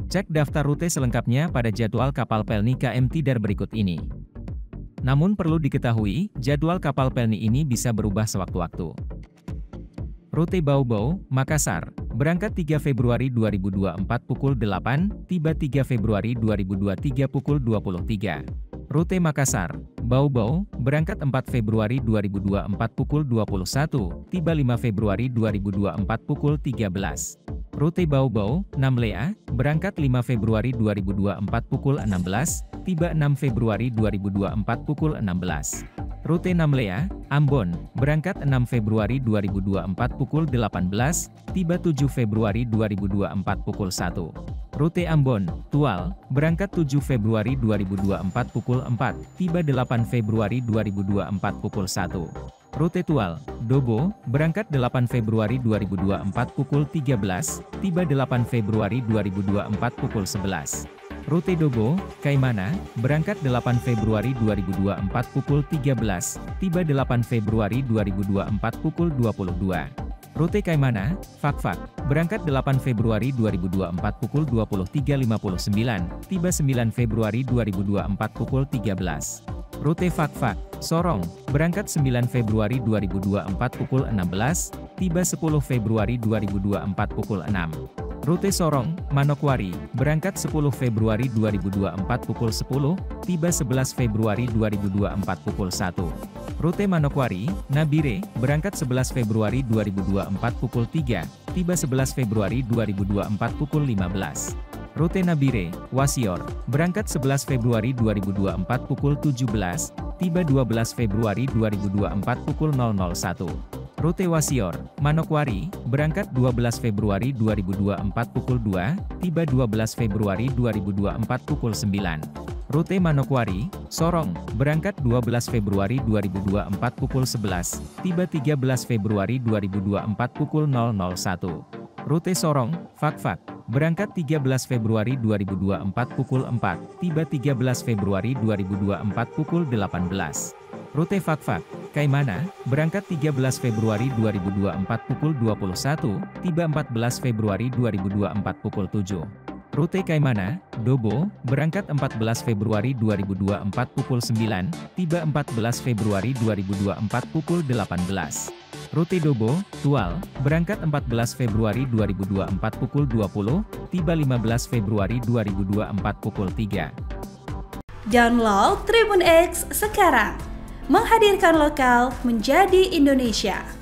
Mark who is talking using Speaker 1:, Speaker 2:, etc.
Speaker 1: Cek daftar rute selengkapnya pada jadwal kapal Pelni KM Tidar berikut ini. Namun perlu diketahui, jadwal kapal Pelni ini bisa berubah sewaktu-waktu. Rute Bau-Bau, Makassar, berangkat 3 Februari 2024 pukul 8, tiba 3 Februari 2023 pukul 23. Rute Makassar, Bau-Bau, berangkat 4 Februari 2024 pukul 21, tiba 5 Februari 2024 pukul 13. Rute Bau-Bau, Namlea, berangkat 5 Februari 2024 pukul 16, tiba 6 Februari 2024 pukul 16. Rute Namlea, Ambon, berangkat 6 Februari 2024 pukul 18, tiba 7 Februari 2024 pukul 1. Rute Ambon, Tual, berangkat 7 Februari 2024 pukul 4, tiba 8 Februari 2024 pukul 1. Rute Tual, Dobo, berangkat 8 Februari 2024 pukul 13, tiba 8 Februari 2024 pukul 11. Rute Dobo, Kaimana, berangkat 8 Februari 2024 pukul 13, tiba 8 Februari 2024 pukul 22. Rute Kaimana, Fakfak, berangkat 8 Februari 2024 pukul 23.59, tiba 9 Februari 2024 pukul 13. Rute Fakfak, Sorong, berangkat 9 Februari 2024 pukul 16, tiba 10 Februari 2024 pukul 6. Rute Sorong, Manokwari, berangkat 10 Februari 2024 pukul 10, tiba 11 Februari 2024 pukul 1. Rute Manokwari, Nabire, berangkat 11 Februari 2024 pukul 3, tiba 11 Februari 2024 pukul 15. Rute Nabire, Wasior, berangkat 11 Februari 2024 pukul 17, tiba 12 Februari 2024 pukul 001. Rute Wasior, Manokwari, berangkat 12 Februari 2024 pukul 2, tiba 12 Februari 2024 pukul 9. Rute Manokwari, Sorong, berangkat 12 Februari 2024 pukul 11, tiba 13 Februari 2024 pukul 001. Rute Sorong, Fakfak, berangkat 13 Februari 2024 pukul 4, tiba 13 Februari 2024 pukul 18. Rute Fakfak, Kaimana, berangkat 13 Februari 2024 pukul 21, tiba 14 Februari 2024 pukul 7. Rute Kaimana, Dobo, berangkat 14 Februari 2024 pukul 9, tiba 14 Februari 2024 pukul 18. Rute Dobo, Tual, berangkat 14 Februari 2024 pukul 20, tiba 15 Februari 2024 pukul 3.
Speaker 2: Download Tribun X sekarang, menghadirkan lokal menjadi Indonesia.